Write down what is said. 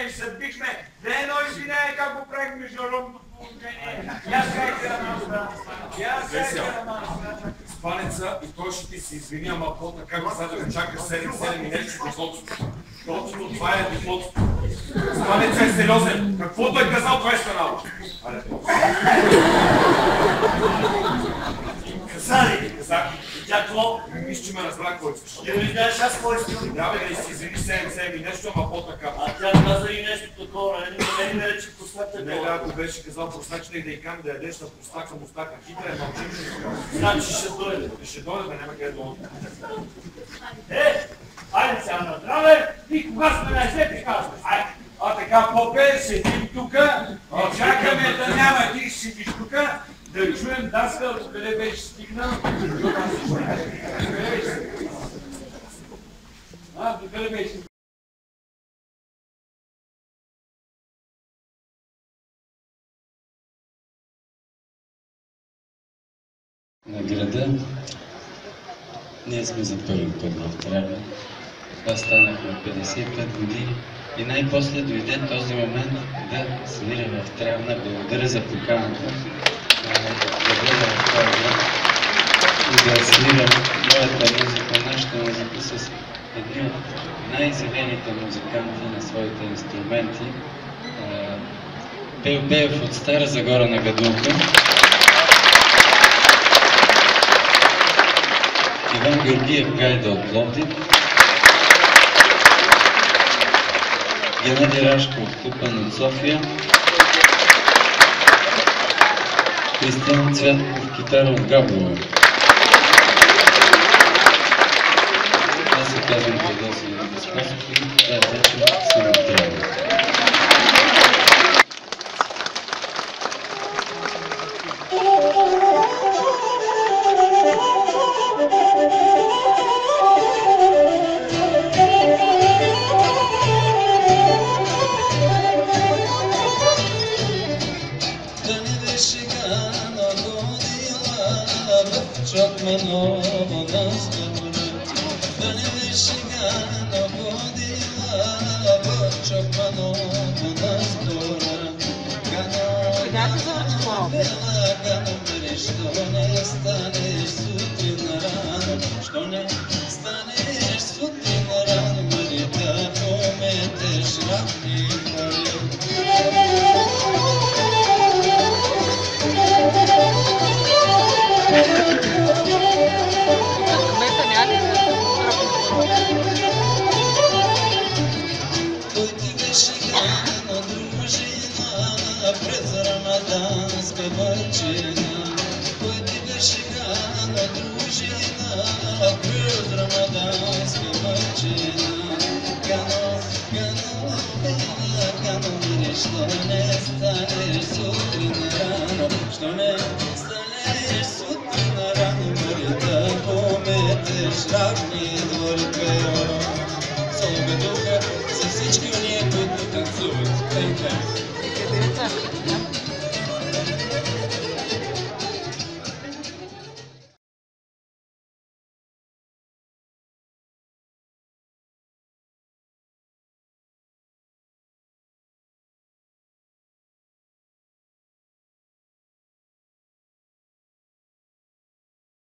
и се бихме. Да едно извинение как го правим международното положение. Я скайте на масата. Я скайте на масата. Спанеца и той ще ти се извини, ама по-така как сега да ме чакаш 7 и нещо дефолтство. Точно това е дефолтство. Спанеца е сериозен. Каквото е казал, това е станало. Казали? Казах. Тя какво? Мисля, че ме разбра какво искаш. Не ми знаеш аз кой искам. Да, бе, да си извини 7 и нещо, ама по-така. А тя каза и нещо такова, не ми рече простак Не, такова. да, ако беше казал простачите и да й кам да ядеш на простака, мустака, хитра е, мълчим ще сега. Значи ще дойде. Ще дойде, да няма къде да дойде. Айде сега на здраве и кога сме най-след казваш. Айде. А така, попе, седим тука, чакаме да няма ти ще седиш тука, да чуем Даскал, къде беше стигнал. Къде беше? На града ние сме за първи път в Трявна. Това станахме 55 години и най-после дойде този момент да свиря в Трявна. Благодаря за поканата да бъда в този град и да свиря моята музика, нашата музика с едни от най-зелените музиканти на своите инструменти. Пео Пеев от Стара Загора на Гадулка. Иван Георгиев Гайда от Пловдив, Геннадий Рашков Тупан от София, Кристиан Цвятков китара от Габрово. Аз се казвам Теодосий Даскосов и тази вечер съм от Трявна. Что не станешь сутрин рано, Марья, пометишь равни.